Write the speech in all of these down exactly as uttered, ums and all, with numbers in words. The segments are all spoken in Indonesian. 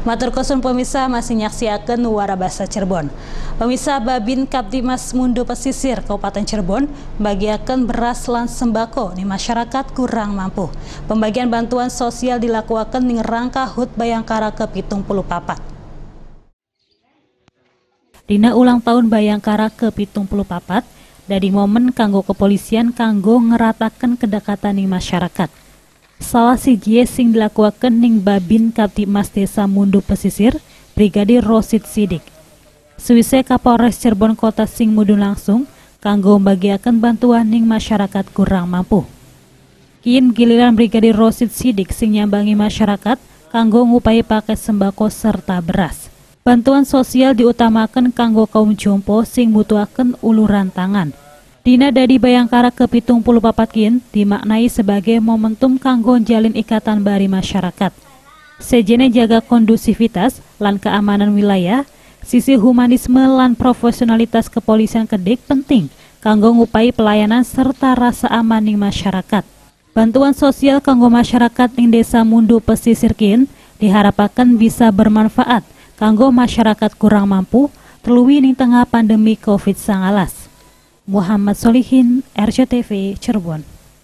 Matur kosun pemirsa masih nyaksiakeun Warabasa Cirebon. Pemirsa Babin Kaptimas Mundo Pesisir Kabupaten Cirebon bagiakeun beras lan sembako di masyarakat kurang mampu. Pembagian bantuan sosial dilakukan ning rangka H U T Bayangkara ke pitung puluh papat. Dina ulang tahun Bayangkara ke pitung puluh papat, dari momen kanggo kepolisian kanggo ngeratakan kedekatan ning masyarakat. Salah siji sing dilakukan ning Babin Kaptimas Desa Mundo Pesisir, Brigadir Rosid Sidik. Suwise Kapolres Cirebon Kota sing mudun langsung kanggo membagiakan bantuan ning masyarakat kurang mampu. Kien giliran Brigadir Rosid Sidik sing nyambangi masyarakat kanggo ngupahi paket sembako serta beras. Bantuan sosial diutamakan kanggo kaum jompo sing butuhaken uluran tangan. Dina dadi Bayangkara ke pitung puluh papat kien dimaknai sebagai momentum kanggo jalin ikatan bari masyarakat. Sejene jaga kondusivitas lan keamanan wilayah, sisi humanisme lan profesionalitas kepolisian Kedik penting kanggo ngupai pelayanan serta rasa aman ning masyarakat. Bantuan sosial kanggo masyarakat ning Desa Mundo Pesisir kien diharapkan bisa bermanfaat kanggo masyarakat kurang mampu terluwi ning tengah pandemi covid sembilan belas. Muhammad Solihin, R C T V, Cirebon.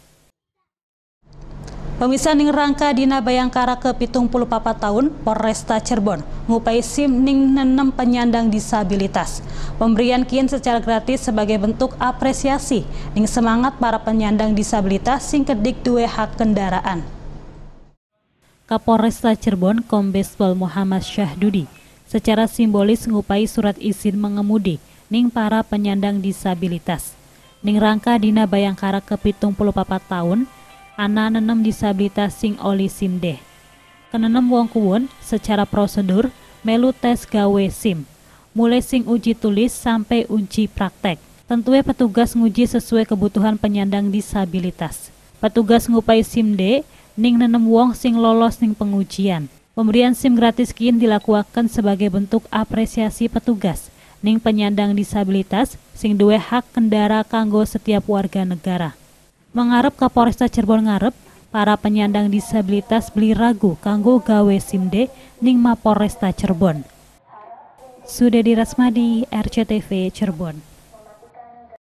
Pemirsa ning rangka dina Bayangkara ke pitung puluh papat tahun, Polresta Cirebon ngupai SIM ning nenem penyandang disabilitas. Pemberian kien secara gratis sebagai bentuk apresiasi ning semangat para penyandang disabilitas sing Kedik duwe hak kendaraan. Kapolresta Cirebon Kombes Pol Muhammad Syahdudi secara simbolis ngupai surat izin mengemudi ning para penyandang disabilitas. Ning rangka dina Bayangkara ke pitung puluh papat tahun, ana nenem disabilitas sing oli SIM deh. Kenenem wong kuwun secara prosedur melu tes gawe SIM, mulai sing uji tulis sampai uji praktek. Tentunya petugas nguji sesuai kebutuhan penyandang disabilitas. Petugas ngupai SIM D ning nenem wong sing lolos ning pengujian. Pemberian SIM gratis kien dilakukan sebagai bentuk apresiasi petugas ning penyandang disabilitas sing duwe hak kendara kanggo setiap warga negara. Mengarep Kapolresta Cirebon ngarep para penyandang disabilitas beli ragu kanggo gawe SIM D ning Mapolresta Cirebon. Sudedi Rasmadi, R C T V, Cirebon.